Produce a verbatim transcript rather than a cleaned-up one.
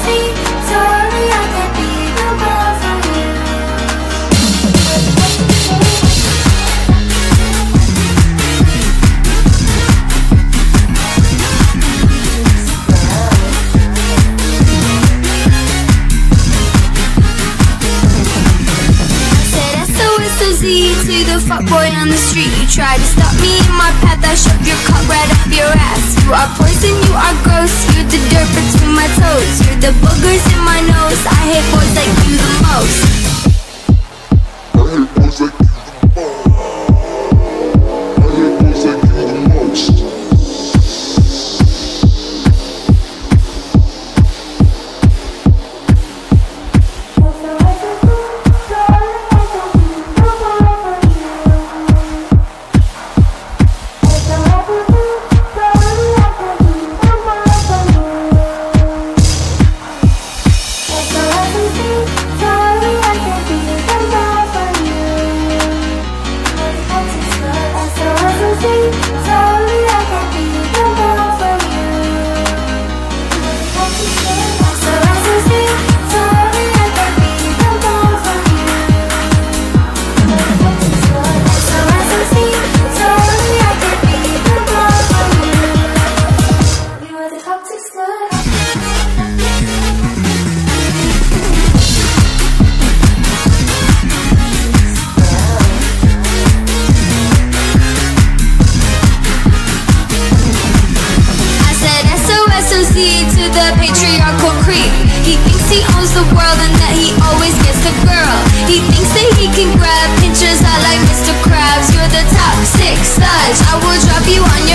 see, sorry I can't be the one for you. To the fuckboy on the street, you tried to stop me in my path. I shoved your cock right up your ass. You are poison, you are gross. You're the dirt between my toes. You're the boogers in my nose. I hate boys like you the most. I hate boys like you the most. I hate boys like you the most. To the patriarchal creep. He thinks he owns the world and that he always gets the girl. He thinks that he can grab pinchers out like Mister Krabs. You're the toxic sludge. I will drop you on your